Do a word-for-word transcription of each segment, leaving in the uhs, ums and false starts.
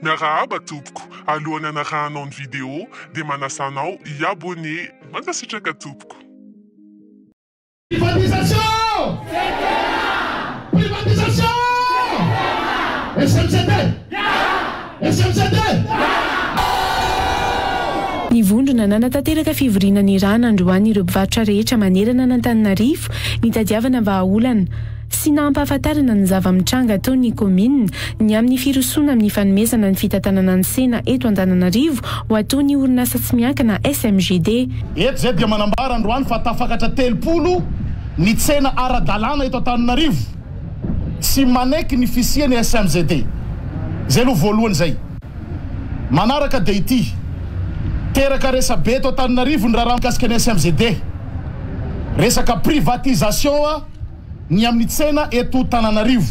Miarahaba tompoko, alohan'ny anaranao ny vidéo dia manasanao i-abonné. Mankasitraka tompoko. Privatisation! Privatisation! S M C D! S M C D! Ny vondrona nanatanteraka fivoriana ny rano androany ireo mpivarotra rehetra manerana n'Antananarivo nitadiavana vahaolana sy nampahafantarana ny zava-mitranga ataon'ny komina ny amin'ny firosoana amin'ny fanomezana ny fitantanana ny sena eto Antananarivo ho ataon'ny orinasa tsy miankina S M G D. Eto zay dia manambara androany fa tafakatra telopolo ny tsena ara-dalàna eto Antananarivo tsy manaiky ny fisiany S M G D. Zay aloha voalohany zay. Manaraka dia ity teraka resa be eto Antananarivo ny raha mikasika ny S M G D. Resaka privatisation ny amin'ny tsena eto Antananarivo.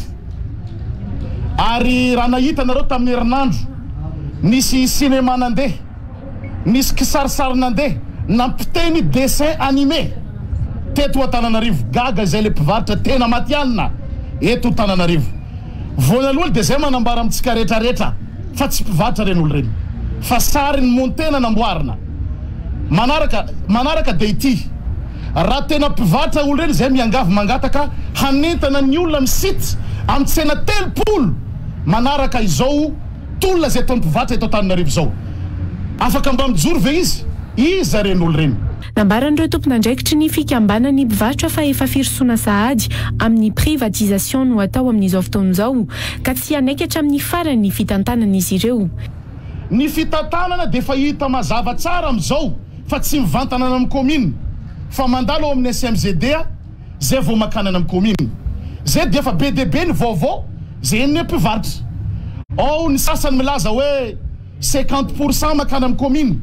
Ary raha nahita nareo tamin'ny herinandro nisy cinéma nandeha, nisy kisarisary nandeha nampiteny dessin animé teto Antananarivo. Gaga zay le mpivarotra tena matianina eto Antananarivo. Voalohany dia zay manambara amintsika rehetrarehetra fa tsy mpivarotra reny olo reny fa sary ny montena namboarina. Manaraka manaraka dia ity raha tena mpivarotra olo reny zay miangavy mangataka hanentana ny olona misity amin'ny tsena telopolo manaraka izao tolona zay ataon'ny mpivarotra eto Antananarivo zao. Afaka mba mijoro ve izy? Iza reny olo reny. Nambaran'ireo tompon'andraikitry ny fikambanan'ny mpivarotra fa efa firosoana sahady amin'ny privatisation no atao amin'izao fotoan'izao ka tsy hanaiky hatramin'ny farany fitantanan'izy ireo. Ny fitantanana dia efa hita mazava tsara amin'izao fa tsy mivantana amin'ny komina fa mandalo ao amin'ny S M G D zay vao makanana amin'ny komina. Zay dia efa be dia be ny vaovao zay ny mpivarotra. Ao ny sasany milaza hoe cinquante pour cent makana amin'ny komina.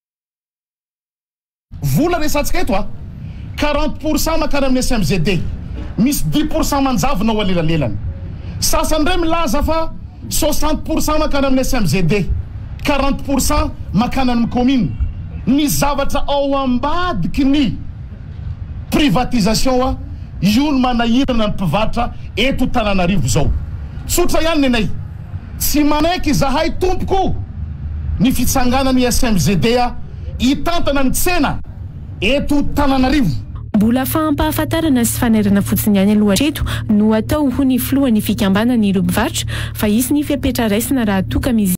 Vola resantsika eto a quarante pour cent makana amin'ny S M G D. Misy dix pour cent manjavona ao alelalelany. Sasany ray milaza fa soixante pour cent makana amin'ny S M G D, quarante pour cent makana amin'ny komina. Ny zavatra ao ambadiky ny privatisation a io no manahirana ny mpivarotra eto Antananarivo zao. Tsotra ihany nenay tsy manaiky zahay tompoko ny fitsanganan'ny S M G D a hitantana ny tsena eto Antananarivo. Mbola fahampahafantarana sy fanairana fotsiny ihany aloha hatreto no atao ho ny filohan'ny fikambanan'ireo mpivarotra fa isy ny fiapetra raisina raha toka